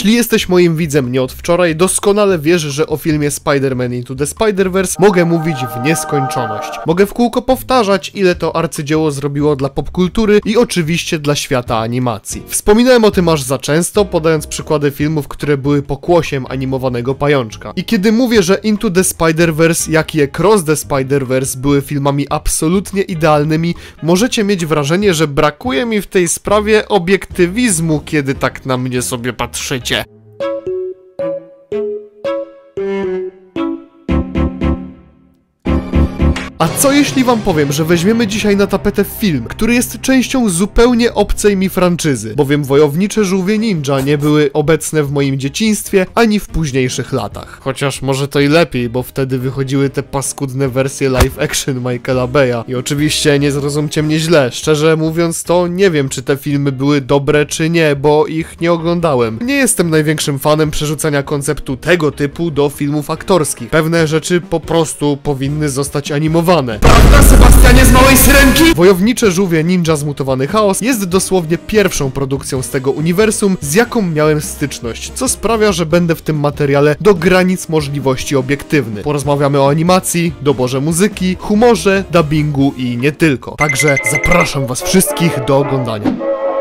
Jeśli jesteś moim widzem nie od wczoraj, doskonale wiesz, że o filmie Spider-Man Into the Spider-Verse mogę mówić w nieskończoność. Mogę w kółko powtarzać, ile to arcydzieło zrobiło dla popkultury i oczywiście dla świata animacji. Wspominałem o tym aż za często, podając przykłady filmów, które były pokłosiem animowanego pajączka. I kiedy mówię, że Into the Spider-Verse, jak i Across the Spider-Verse były filmami absolutnie idealnymi, możecie mieć wrażenie, że brakuje mi w tej sprawie obiektywizmu, kiedy tak na mnie sobie patrzycie. A co jeśli wam powiem, że weźmiemy dzisiaj na tapetę film, który jest częścią zupełnie obcej mi franczyzy, bowiem Wojownicze Żółwie Ninja nie były obecne w moim dzieciństwie, ani w późniejszych latach. Chociaż może to i lepiej, bo wtedy wychodziły te paskudne wersje live action Michaela Baya. I oczywiście nie zrozumcie mnie źle, szczerze mówiąc to nie wiem, czy te filmy były dobre czy nie, bo ich nie oglądałem. Nie jestem największym fanem przerzucania konceptu tego typu do filmów aktorskich. Pewne rzeczy po prostu powinny zostać animowane. Prawda, Sebastianie z Małej Syrenki? Wojownicze Żółwie Ninja Zmutowany Chaos jest dosłownie pierwszą produkcją z tego uniwersum, z jaką miałem styczność, co sprawia, że będę w tym materiale do granic możliwości obiektywny. Porozmawiamy o animacji, doborze muzyki, humorze, dubbingu i nie tylko. Także zapraszam was wszystkich do oglądania.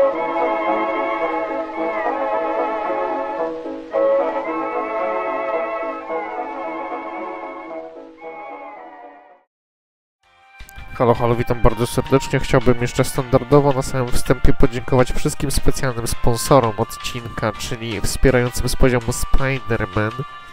Halo, halo, witam bardzo serdecznie. Chciałbym jeszcze standardowo na samym wstępie podziękować wszystkim specjalnym sponsorom odcinka, czyli wspierającym z poziomu Spider-Man.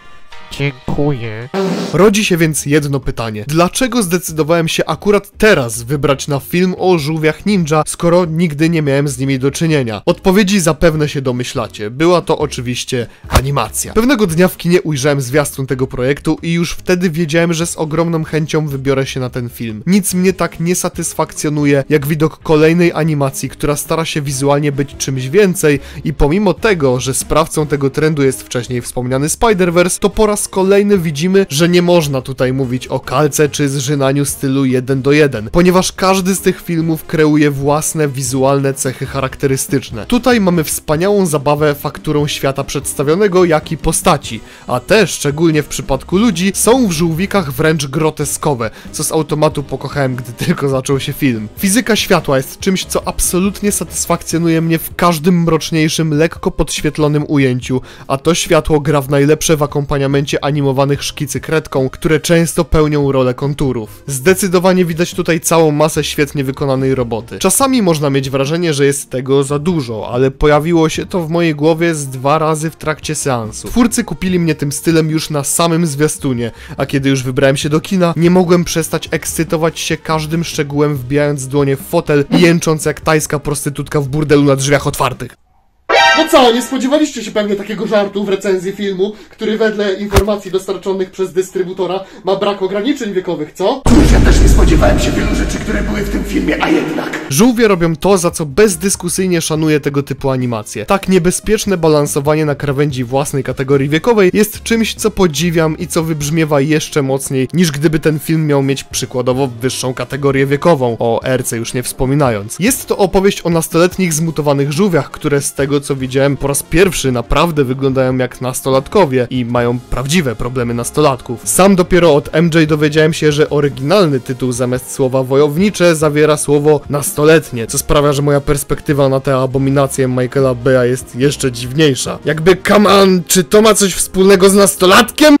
Dziękuję. Rodzi się więc jedno pytanie. Dlaczego zdecydowałem się akurat teraz wybrać na film o żółwiach ninja, skoro nigdy nie miałem z nimi do czynienia? Odpowiedzi zapewne się domyślacie. Była to oczywiście animacja. Pewnego dnia w kinie ujrzałem zwiastun tego projektu i już wtedy wiedziałem, że z ogromną chęcią wybiorę się na ten film. Nic mnie tak nie satysfakcjonuje, jak widok kolejnej animacji, która stara się wizualnie być czymś więcej i pomimo tego, że sprawcą tego trendu jest wcześniej wspomniany Spider-Verse, to po raz kolejny widzimy, że nie można tutaj mówić o kalce czy zżynaniu stylu 1:1, ponieważ każdy z tych filmów kreuje własne wizualne cechy charakterystyczne. Tutaj mamy wspaniałą zabawę fakturą świata przedstawionego, jak i postaci, a te, szczególnie w przypadku ludzi, są w żółwikach wręcz groteskowe, co z automatu pokochałem, gdy tylko zaczął się film. Fizyka światła jest czymś, co absolutnie satysfakcjonuje mnie w każdym mroczniejszym, lekko podświetlonym ujęciu, a to światło gra w najlepsze w akompaniamencie animowanych szkicy kredką, które często pełnią rolę konturów. Zdecydowanie widać tutaj całą masę świetnie wykonanej roboty. Czasami można mieć wrażenie, że jest tego za dużo, ale pojawiło się to w mojej głowie z 2 razy w trakcie seansu. Twórcy kupili mnie tym stylem już na samym zwiastunie, a kiedy już wybrałem się do kina, nie mogłem przestać ekscytować się każdym szczegółem, wbijając dłonie w fotel i jęcząc jak tajska prostytutka w burdelu na drzwiach otwartych. No co, nie spodziewaliście się pewnie takiego żartu w recenzji filmu, który wedle informacji dostarczonych przez dystrybutora ma brak ograniczeń wiekowych, co? Cóż, ja też nie spodziewałem się wielu rzeczy, które były w tym filmie, a jednak... Żółwie robią to, za co bezdyskusyjnie szanuję tego typu animacje. Tak niebezpieczne balansowanie na krawędzi własnej kategorii wiekowej jest czymś, co podziwiam i co wybrzmiewa jeszcze mocniej, niż gdyby ten film miał mieć przykładowo wyższą kategorię wiekową, o Erce już nie wspominając. Jest to opowieść o nastoletnich zmutowanych żółwiach, które z tego co widziałem po raz pierwszy naprawdę wyglądają jak nastolatkowie i mają prawdziwe problemy nastolatków. Sam dopiero od MJ dowiedziałem się, że oryginalny tytuł zamiast słowa wojownicze zawiera słowo nastoletnie, co sprawia, że moja perspektywa na tę abominację Michaela Baya jest jeszcze dziwniejsza. Jakby, come on, czy to ma coś wspólnego z nastolatkiem?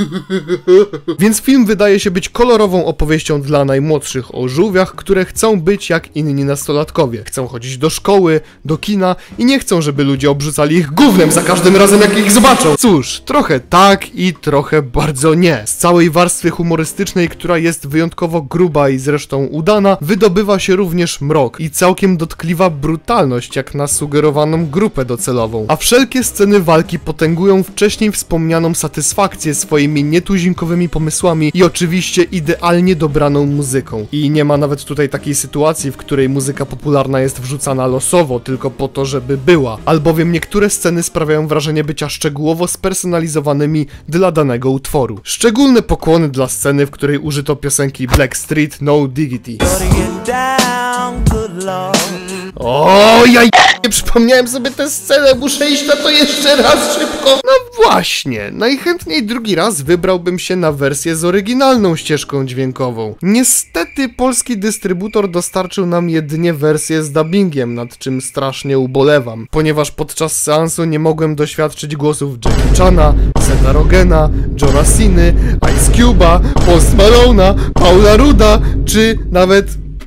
Więc film wydaje się być kolorową opowieścią dla najmłodszych o żółwiach, które chcą być jak inni nastolatkowie. Chcą chodzić do szkoły, do kina i nie chcą, żeby ludzie obrzucali ich gównem za każdym razem, jak ich zobaczą. Cóż, trochę tak i trochę bardzo nie. Z całej warstwy humorystycznej, która jest wyjątkowo gruba i zresztą udana, wydobywa się również mrok i całkiem dotkliwa brutalność, jak na sugerowaną grupę docelową. A wszelkie sceny walki potęgują wcześniej wspomnianą satysfakcję swoimi nietuzinkowymi pomysłami i oczywiście idealnie dobraną muzyką. I nie ma nawet tutaj takiej sytuacji, w której muzyka popularna jest wrzucana losowo, tylko po to, żeby była. Albowiem niektóre sceny sprawiają wrażenie bycia szczegółowo spersonalizowanymi dla danego utworu. Szczególne pokłony dla sceny, w której użyto piosenki Blackstreet No Diggity. O, ja nie przypomniałem sobie tę scenę, muszę iść na to jeszcze raz szybko. No właśnie, najchętniej drugi raz wybrałbym się na wersję z oryginalną ścieżką dźwiękową. Niestety polski dystrybutor dostarczył nam jedynie wersję z dubbingiem, nad czym strasznie ubolewam, ponieważ podczas seansu nie mogłem doświadczyć głosów Jackie Chana, Setha Rogena, Johna Ceny, Ice Cube'a, Post Malone'a, Paula Rudda, czy nawet...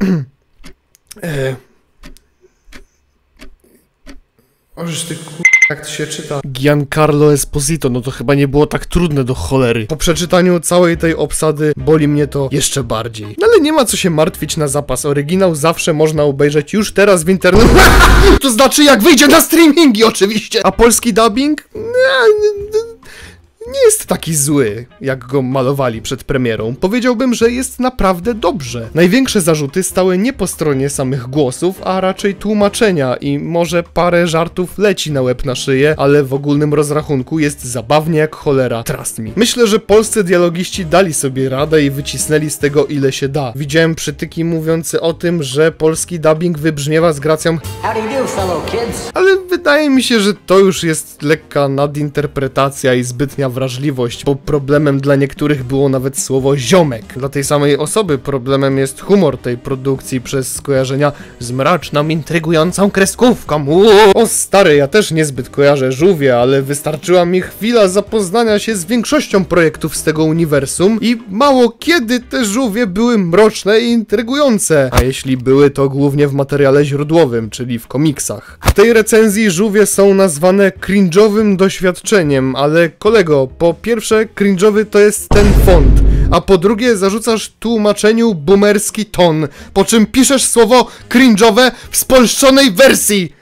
Oż ty jak to się czyta? Giancarlo Esposito, no to chyba nie było tak trudne do cholery. Po przeczytaniu całej tej obsady boli mnie to jeszcze bardziej. No ale nie ma co się martwić na zapas. Oryginał zawsze można obejrzeć już teraz w internecie. To znaczy jak wyjdzie na streamingi oczywiście. A polski dubbing? Nie jest taki zły, jak go malowali przed premierą. Powiedziałbym, że jest naprawdę dobrze. Największe zarzuty stały nie po stronie samych głosów, a raczej tłumaczenia i może parę żartów leci na łeb na szyję, ale w ogólnym rozrachunku jest zabawnie jak cholera. Trust me. Myślę, że polscy dialogiści dali sobie radę i wycisnęli z tego ile się da. Widziałem przytyki mówiące o tym, że polski dubbing wybrzmiewa z gracją How do you do, fellow kids? ale wydaje mi się, że to już jest lekka nadinterpretacja i zbytnia wrażliwość, bo problemem dla niektórych było nawet słowo ziomek. Dla tej samej osoby problemem jest humor tej produkcji przez skojarzenia z mraczną, intrygującą kreskówką. O stary, ja też niezbyt kojarzę żółwie, ale wystarczyła mi chwila zapoznania się z większością projektów z tego uniwersum i mało kiedy te żółwie były mroczne i intrygujące. A jeśli były, to głównie w materiale źródłowym, czyli w komiksach. W tej recenzji żółwie są nazwane cringe'owym doświadczeniem, ale kolego, po pierwsze cringe'owy to jest ten font, a po drugie zarzucasz tłumaczeniu boomerski ton, po czym piszesz słowo cringe'owe w spolszczonej wersji.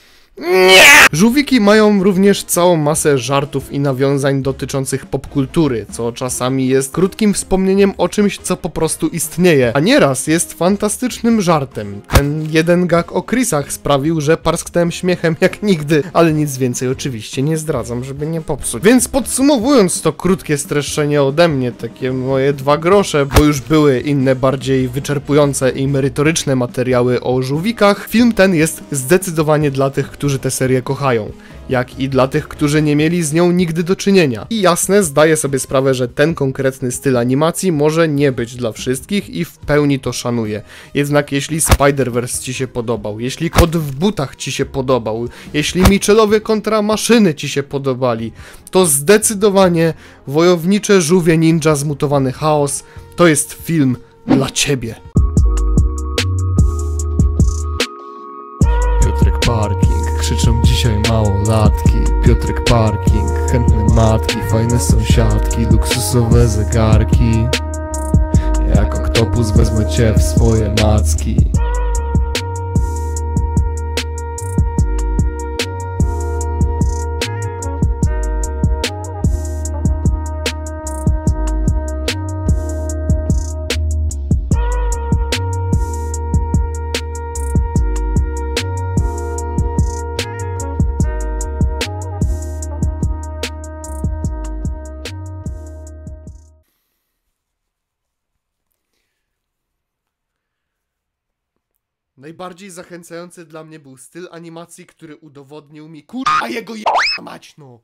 Nie! Żółwiki mają również całą masę żartów i nawiązań dotyczących popkultury, co czasami jest krótkim wspomnieniem o czymś, co po prostu istnieje, a nieraz jest fantastycznym żartem. Ten jeden gag o Chrisach sprawił, że parsknąłem śmiechem jak nigdy, ale nic więcej oczywiście nie zdradzam, żeby nie popsuć. Więc podsumowując to krótkie streszczenie ode mnie, takie moje 2 grosze, bo już były inne bardziej wyczerpujące i merytoryczne materiały o żółwikach, film ten jest zdecydowanie dla tych, którzy tę serię kochają, jak i dla tych, którzy nie mieli z nią nigdy do czynienia. I jasne, zdaję sobie sprawę, że ten konkretny styl animacji może nie być dla wszystkich i w pełni to szanuję. Jednak jeśli Spider-Verse ci się podobał, jeśli Kot w butach ci się podobał, jeśli Mitchellowie kontra maszyny ci się podobali, to zdecydowanie Wojownicze Żółwie Ninja Zmutowany Chaos to jest film dla ciebie. Piotrek Parking, krzyczą dzisiaj małolatki. Piotrek Parking, chętne matki, fajne sąsiadki, luksusowe zegarki. Jak oktopus wezmę cię w swoje macki. Najbardziej zachęcający dla mnie był styl animacji, który udowodnił mi kurwa jego mać, no.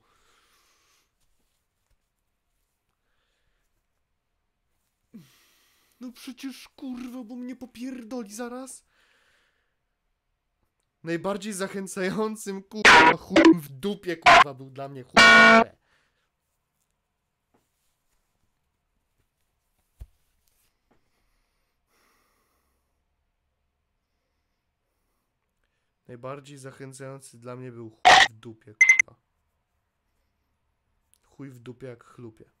No przecież kurwa, bo mnie popierdoli zaraz. Najbardziej zachęcającym kurwa chujem w dupie kurwa był dla mnie chuj. Najbardziej zachęcający dla mnie był chuj w dupie, kurwa. Chuj w dupie jak chlupie.